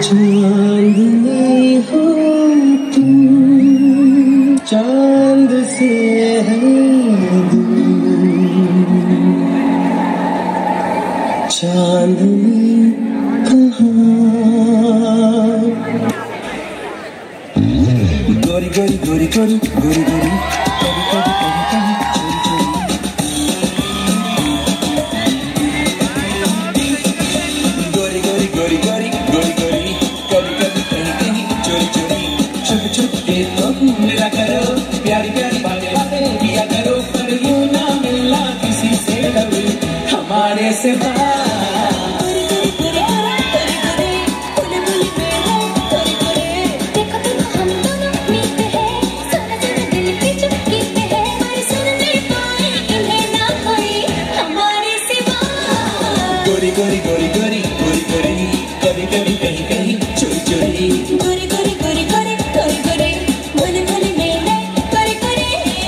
चांदनी हो तुम, चांद से है दूर, चांदनी कहाँ। गोरी गोरी गोरी गोरी गोरी गोरी कभी कभी कभी कभी चोरी चोरी, गोरी गोरी गोरी गोरी गोरी गोरी कभी कभी कहीं कहीं चोरी चोरी, छुप छुप के तो मिला करो, प्यारी प्यारी बातें बातें किया करो, पर यूं ना मिलना किसी से कभी हमारे से गोरी गोरी गोरी गोरी गोरी गोरी कभी कभी कहीं कहीं चोरी चोरी, गोरी गोरी गोरी गोरी गोरी गोरी भोले भोले मेले गोरी गोरी।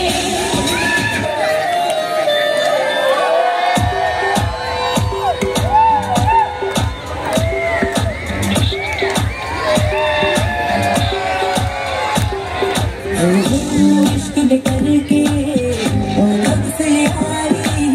इश्क करके कब से आई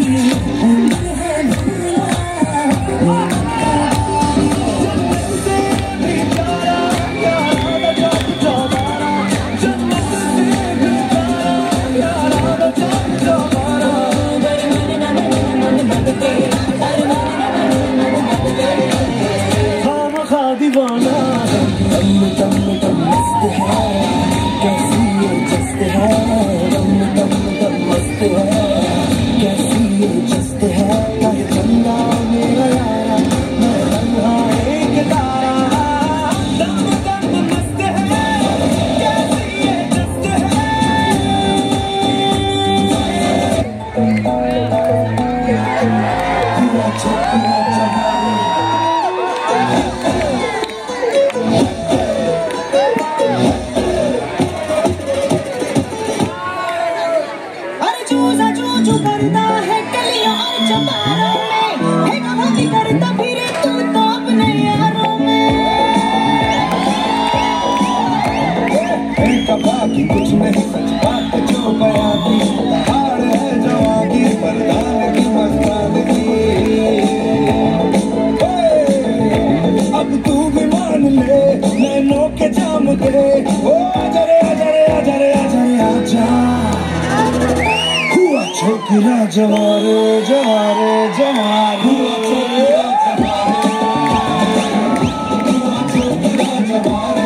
दीवाना दम दम दम मस्त है, कैसी ये जस्त है, दम दम दम मस्त है, कैसी ये जस्त है, कहे चंदा मेरा यारा मैं रंगा एक तारा, दम दम मस्त है, कैसी ये जस्त है। जो करता है गलियों और चौबारों में, है कमाती करता फिरे तू तो अपने यारों में, बाकी कुछ नहीं सच बात जो बयाती, पहाड़ है जवानी मर्दान की मस्तानगी, अब तू भी मान ले नैनों के जाम दे, ओ आजा रे आजा रे आजा रे आजा रे आजा, छोकरा जवारे जवारे जवारे, हुआ छोकरा जवारे,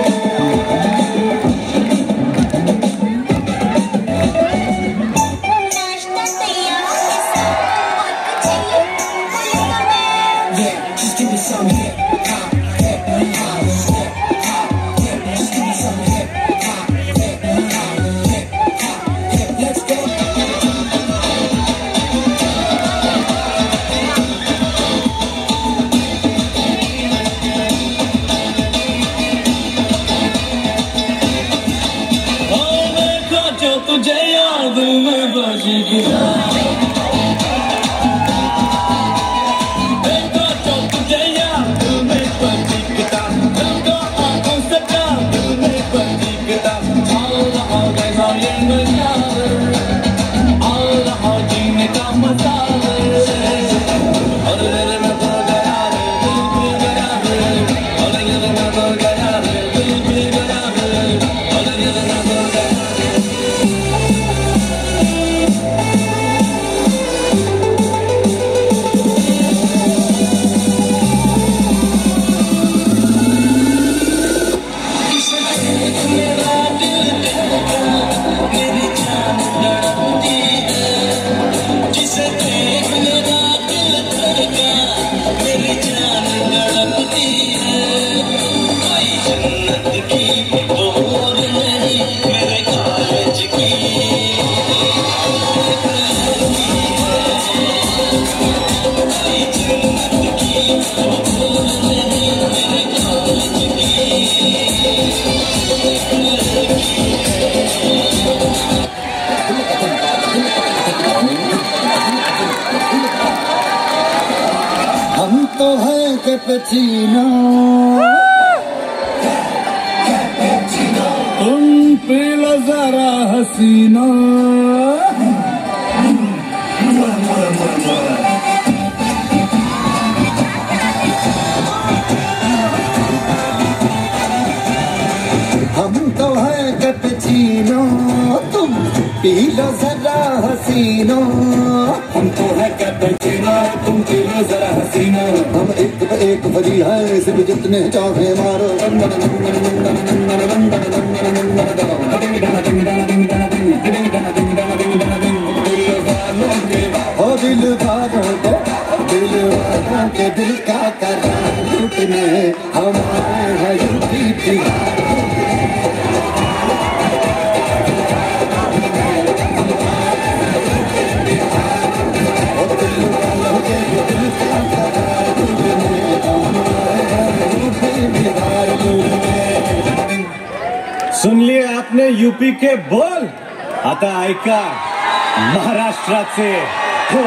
नाश्ता तैयार है सब और चाहिए yeah just give me some hip hop hip hop hip hop just give me some hip hop hip hop hip hop let's go। तुझे याद में बज गया, देखो तो तुझे याद में बज गया, देखो आंखों से याद में बज गया, आओ रहा कैसा ये नज़ारा, आओ रहा जीने का मजा, और दिल में तो गया रे दिल भी गया रे, और दिल में तो गया रे दिल भी गया रे, और दिल में तो गया हम तो है कैपुचिनो हसीना। हम तो है कैपेचिनो, तुम पी लो जरा हसीनो। हम तो है कैपेचिनो, तुम पी लो जरा हसीनो। हम एक भरी है, सिर्फ जितने चाहे मारो। ओ दिल वालों के दिल का करार टूटने हमारे है यूपी बिहार। सुन लिए आपने यूपी के बोल, आता ऐका महाराष्ट्राचे हो।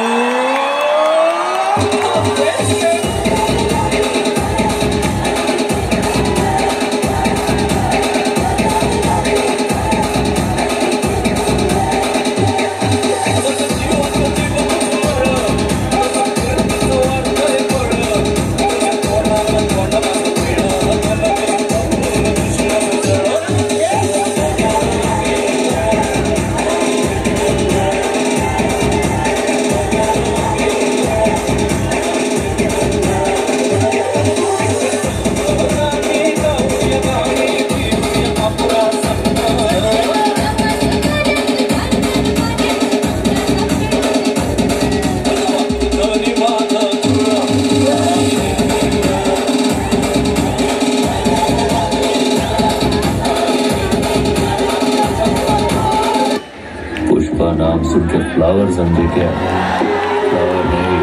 पुष्पा नाम सुन के फ्लावर समझे क्या? फ्लावर नहीं,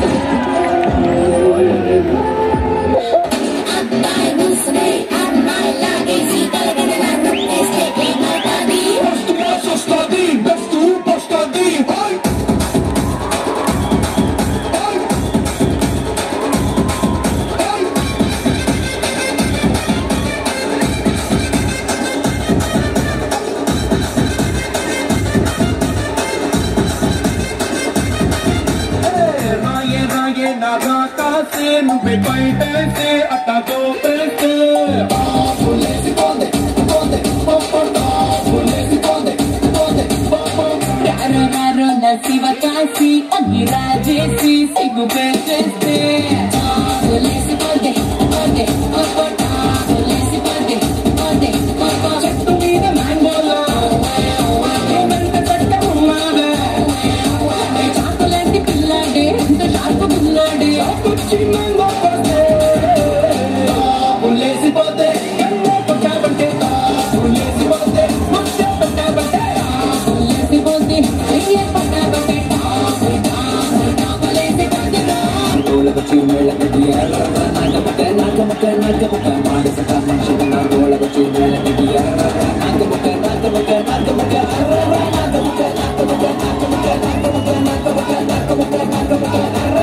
फायर है। नागाता से मुझे पैसे से अटा दो पैसे। पुलिस बोले बोले पोपटा, पुलिस बोले बोले पोपो। रारो रारो नसीब कासी अगिराजेसी सिगु बेचेसे। पुलिस बोले बोले पोपटा, पुलिस बोले बोले पोपो। चट्टुनी ने मैंगोला, रोमंट चट्टा हुमादे। चाकुलांटी पिल्लाडे, तो शार्प पिल्लाडे। कुछ मैंगो पसे, पुलिस बोले कन्ने पटा बटे। पुलिस बोले मुझे पटा बटे। पुलिस बोले ये पटा बटे। पुलिस बोले तोला बच्ची मेला कटिया, नाक बटे नाक बटे नाक बटे। मारे सका मंशा ना तोला बच्ची मेला कटिया, नाक बटे नाक बटे नाक बटे। नाक बटे नाक बटे नाक बटे नाक बटे नाक बटे नाक बटे नाक बटे।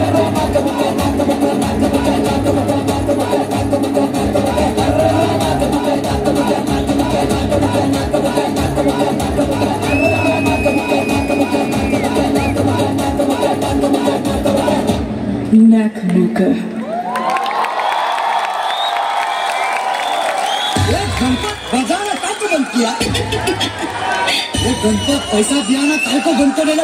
Nakmuka. गणपत बजाना काय को बंद किया? ये गणपत पैसा दिया ना काय को बंद करेला?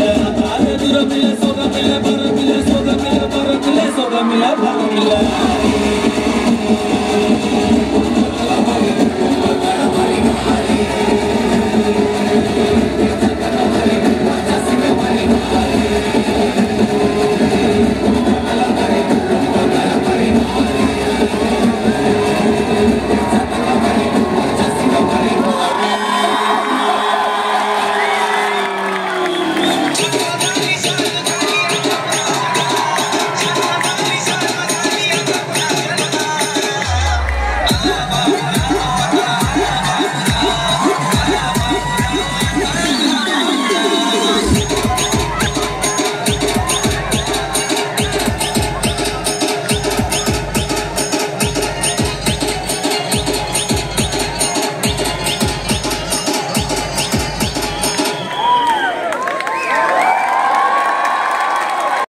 मिला